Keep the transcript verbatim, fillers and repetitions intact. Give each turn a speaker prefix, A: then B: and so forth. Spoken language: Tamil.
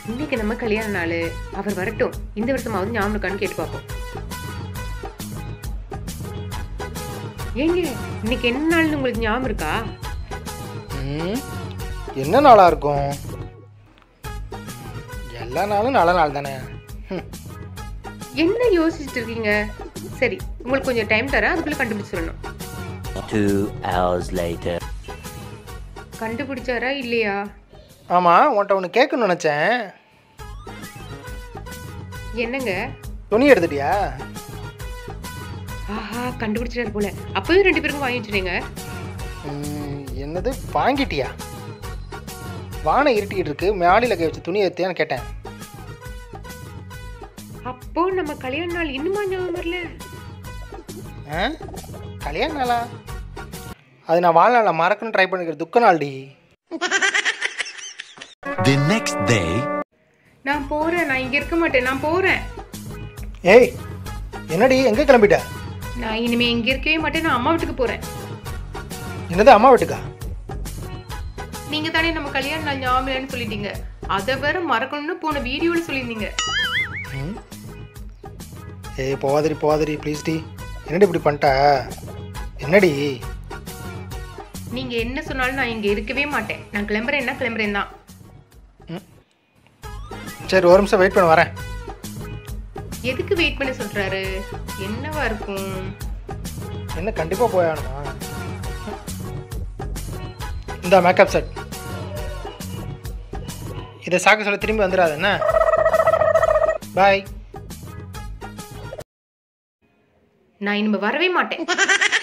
A: இன்னைக்கு நம்ம கல்யாண நாள், அவர் வரட்டும், இந்த வருஷமாவது ஞாபகம் இருக்கான்னு கேட்டு பார்ப்போம். ஏங்க இன்னைக்கு என்ன நாள்னு உங்களுக்கு ஞாபகம் இருக்கா?
B: என்ன நாளா இருக்கும்? எல்லா நாளும் நல்ல நாள் தானே.
A: என்ன யோசிச்சுட்டு இருக்கீங்க? சரி, உங்களுக்கு கொஞ்சம் டைம் தரேன், அதுக்குள்ள கண்டுபிடிச்சு சொல்லணும்.
C: two hours later.
A: கண்டுபிடிச்சாரா இல்லையா?
B: ஆமா, உன்கிட்ட ஒன்று கேட்கணும்னு நினைச்சேன்.
A: என்னங்க?
B: துணி எடுத்துட்டியா?
A: ஆஹா, கண்டுபிடிச்சாரு போல. அப்பவே ரெண்டு பேருக்கும் வாங்கி வச்சுட்டீங்க.
B: என்னது வாங்கிட்டியா? வானை இருட்டிக்கிட்டு இருக்கு, மேலில கை வச்சு துணி எடுத்தியான்னு கேட்டேன்.
A: அப்போ நம்ம கல்யாண நாள் இன்னுமா ஞாபகம் வரல?
B: கல்யாண நாளா? அது நான் வாழ்நாள மறக்கணும் ட்ரை பண்ணிக்கிற துக்க நாள்டி.
C: The next day.
A: நான் போறேன், நான் இங்க இருக்க மாட்டேன், நான் போறேன்.
B: ஏய், என்னடி எங்க கிளம்பிட்ட?
A: நான் இனிமே இங்க இருக்கவே மாட்டேன், நான் அம்மா வீட்டுக்கு போறேன்.
B: என்னது அம்மா வீட்டுக்கா?
A: நீங்க தானே நம்ம கல்யாண நாள் ஞாபகம் இல்லைன்னு சொல்லிட்டீங்க. அதை வேற மறக்கணும்னு போன வீடியோல சொல்லியிருந்தீங்க.
B: ஏய் போவாதடி போவாதடி ப்ளீஸ் டி. என்னடி இப்படி பண்ணிட்ட? என்னடி?
A: நீங்க என்ன சொன்னாலும் நான் இங்க இருக்கவே மாட்டேன். நான் கிளம்புறேன்னா கிளம்புறேன் தான்.
B: சரி, ஒரு நிமிஷம் வெயிட் பண்ண வரேன்.
A: எதுக்கு வெயிட் பண்ண சொல்றாரு? என்னவா இருக்கும்?
B: என்ன கண்டிப்பா போயானுமா? இந்த மேக்கப் செட் இதை சாக்க சொல்ல திரும்பி வந்துடாது என்ன? பாய்.
A: நான் இனிமே வரவே மாட்டேன்.